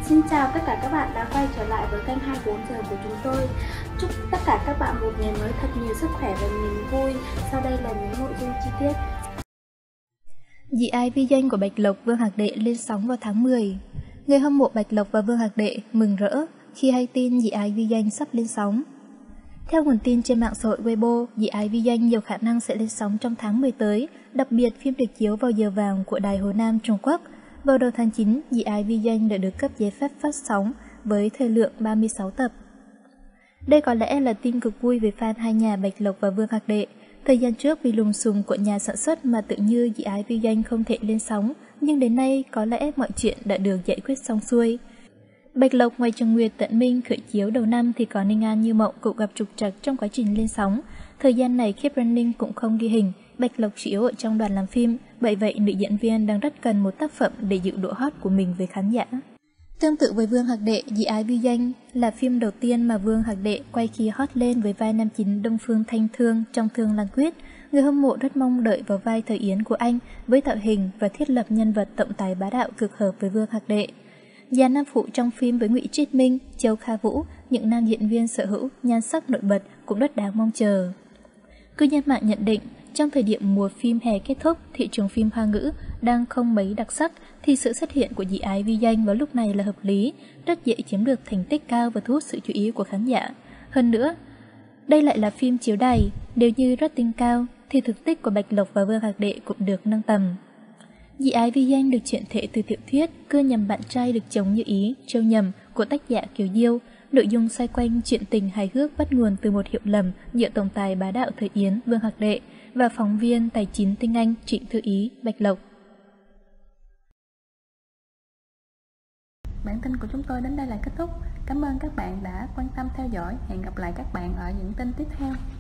Xin chào tất cả các bạn đã quay trở lại với kênh 24 giờ của chúng tôi. Chúc tất cả các bạn một ngày mới thật nhiều sức khỏe và niềm vui. Sau đây là những nội dung chi tiết. Dị ái vi danh của Bạch Lộc, Vương Hạc Đệ lên sóng vào tháng 10. Người hâm mộ Bạch Lộc và Vương Hạc Đệ mừng rỡ khi hay tin dị ái vi danh sắp lên sóng. Theo nguồn tin trên mạng xã hội Weibo, dị ái vi danh nhiều khả năng sẽ lên sóng trong tháng 10 tới, đặc biệt phim được chiếu vào giờ vàng của Đài Hồ Nam Trung Quốc. Vào đầu tháng 9, dị ái vi danh đã được cấp giấy phép phát sóng với thời lượng 36 tập. Đây có lẽ là tin cực vui về fan hai nhà Bạch Lộc và Vương Hạc Đệ. Thời gian trước vì lùm xùm của nhà sản xuất mà tự như dị ái vi danh không thể lên sóng, nhưng đến nay có lẽ mọi chuyện đã được giải quyết xong xuôi. Bạch Lộc ngoài Trần Nguyệt Tận Minh khởi chiếu đầu năm thì có Ninh An Như Mộng cũng gặp trục trặc trong quá trình lên sóng. Thời gian này Keep Running cũng không ghi hình, Bạch Lộc chỉ yếu ở trong đoàn làm phim, bởi vậy nữ diễn viên đang rất cần một tác phẩm để giữ độ hot của mình với khán giả. Tương tự với Vương Hạc Đệ, dị ái vi danh là phim đầu tiên mà Vương Hạc Đệ quay khi hot lên với vai nam chính Đông Phương Thanh Thương trong Thương Lan Quyết. Người hâm mộ rất mong đợi vào vai Thời Yến của anh với tạo hình và thiết lập nhân vật tổng tài bá đạo cực hợp với Vương Hạc Đệ. Dàn nam phụ trong phim với Ngụy Triết Minh, Châu Kha Vũ, những nam diễn viên sở hữu nhan sắc nổi bật cũng rất đáng mong chờ. Cư dân mạng nhận định, trong thời điểm mùa phim hè kết thúc, thị trường phim Hoa ngữ đang không mấy đặc sắc, thì sự xuất hiện của dị ái vi danh vào lúc này là hợp lý, rất dễ chiếm được thành tích cao và thu hút sự chú ý của khán giả. Hơn nữa, đây lại là phim chiếu đài, nếu như rating cao, thì thực tích của Bạch Lộc và Vương Hạc Đệ cũng được nâng tầm. Dị ái vi danh được chuyển thể từ tiểu thuyết Cưa nhầm bạn trai được chống như ý, trêu nhầm của tác giả Kiều Diêu. Nội dung xoay quanh chuyện tình hài hước bắt nguồn từ một hiểu lầm giữa tổng tài bá đạo Thời Yến, Vương Hạc Đệ và phóng viên tài chính tinh Anh Trịnh Thư Ý, Bạch Lộc. Bản tin của chúng tôi đến đây là kết thúc. Cảm ơn các bạn đã quan tâm theo dõi. Hẹn gặp lại các bạn ở những tin tiếp theo.